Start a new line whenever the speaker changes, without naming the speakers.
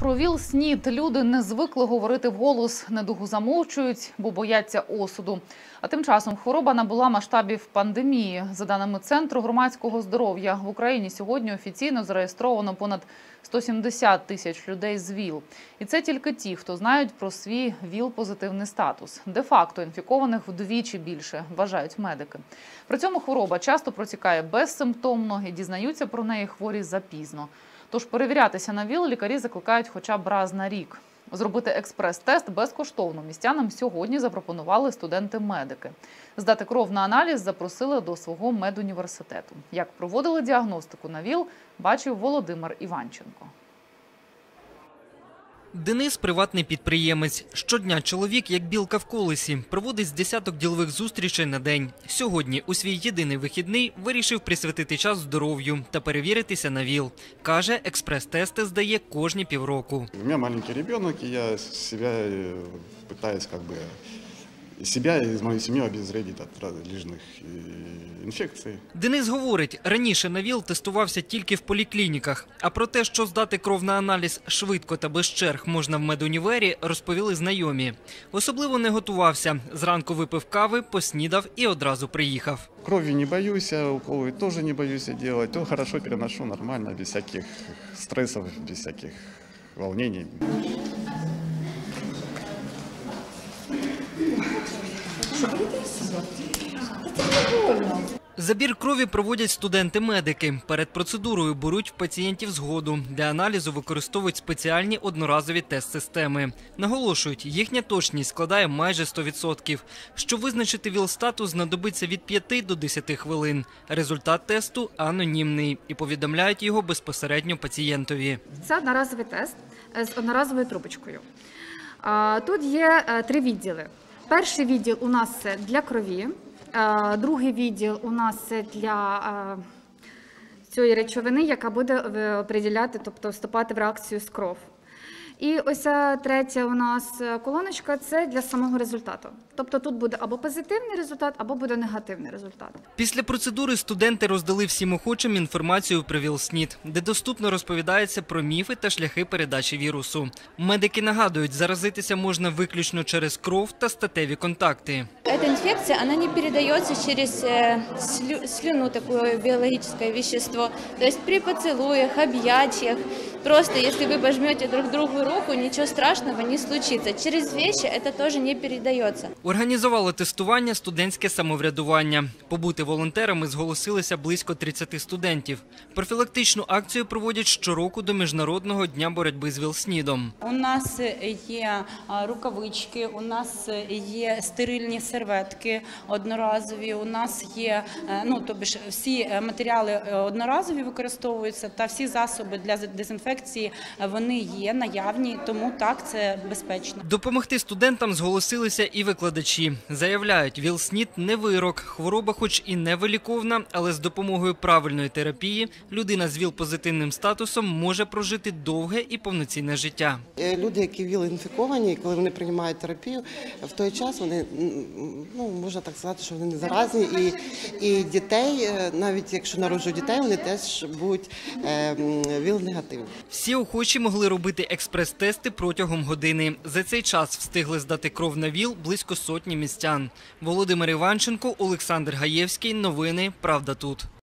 Про ВІЛ-СНІД люди не звикли говорити вголос, недугу замовчують, бо бояться осуду. А тим часом хвороба набула масштабів пандемії. За даними Центру громадського здоров'я, в Україні сьогодні офіційно зареєстровано понад 170 тисяч людей з ВІЛ. І це тільки ті, хто знають про свій ВІЛ-позитивний статус. Де-факто інфікованих вдвічі більше, вважають медики. При цьому хвороба часто протікає безсимптомно і дізнаються про неї хворі запізно. Тож перевірятися на ВІЛ лікарі закликають хоча б раз на рік. Зробити експрес-тест безкоштовно містянам сьогодні запропонували студенти-медики. Здати кров на аналіз запросили до свого медуніверситету. Як проводили діагностику на ВІЛ, бачив Володимир Іванченко.
Денис – приватний підприємець. Щодня чоловік, як білка в колесі, проводить з десяток ділових зустрічей на день. Сьогодні, у свій єдиний вихідний, вирішив присвятити час здоров'ю та перевіритися на ВІЛ. Каже, експрес-тести здає кожні півроку.
У мене маленький дитина, і я себе намагаюся, себя и мою семью обезвредить от различных інфекцій.
Денис говорить, раніше на ВІЛ тестувався тільки в поліклініках. А про те, що здати кров на аналіз швидко та без черг можна в медунівері, розповіли знайомі. Особливо не готувався. Зранку випив кави, поснідав і одразу приїхав.
Крові не боюся, уколи теж не боюся робити. То хорошо переношу, нормально, без всяких стресів, без всяких волнений.
Забір крові проводять студенти-медики. Перед процедурою беруть в пацієнтів згоду. Для аналізу використовують спеціальні одноразові тест-системи. Наголошують, їхня точність складає майже 100%. Щоб визначити ВІЛ-статус, знадобиться від 5 до 10 хвилин. Результат тесту анонімний і повідомляють його безпосередньо пацієнтові.
Це одноразовий тест з одноразовою трубочкою. Тут є 3 відділи. Перший відділ у нас для крові. Другий відділ у нас для цієї речовини, яка буде определяти, тобто вступати в реакцію з кров. І ось третя у нас колоночка – це для самого результату. Тобто тут буде або позитивний результат, або буде негативний результат.
Після процедури студенти роздали всім охочим інформацію про ВІЛ-СНІД, де доступно розповідається про міфи та шляхи передачі вірусу. Медики нагадують, заразитися можна виключно через кров та статеві контакти.
Эта инфекция, она не передается через слюну, такое биологическое вещество. То есть при поцелуях, объятиях, просто если вы пожмете друг другу руку, ничего страшного не случится. Через вещи это тоже не передается.
Організувало тестування студентське самоврядування. Побути волонтерами зголосилися близько 30 студентів. Профілактичну акцію проводять щороку до Міжнародного дня боротьби з ВІЛ-СНІДом.
У нас є рукавички, у нас є стерильні серветки одноразові, у нас є, тобто всі матеріали одноразові використовуються та всі засоби для дезінфекції, вони є наявні, тому так, це безпечно.
Допомогти студентам зголосилися і викладачі. Заявляють, ВІЛ-СНІД не вирок, хвороба хоч і не виліковна, але з допомогою правильної терапії людина з ВІЛ-позитивним статусом може прожити довге і повноцінне життя.
Люди, які ВІЛ-інфіковані, коли вони приймають терапію, в той час вони, можна так сказати, що вони не заразні. І дітей, навіть якщо народжують дітей, вони теж будуть ВІЛ-негативні.
Всі охочі могли робити експрес-тести протягом години. За цей час встигли здати кров на ВІЛ близько сотні містян. Володимир Іванченко, Олександр Гаєвський. Новини «Правда тут».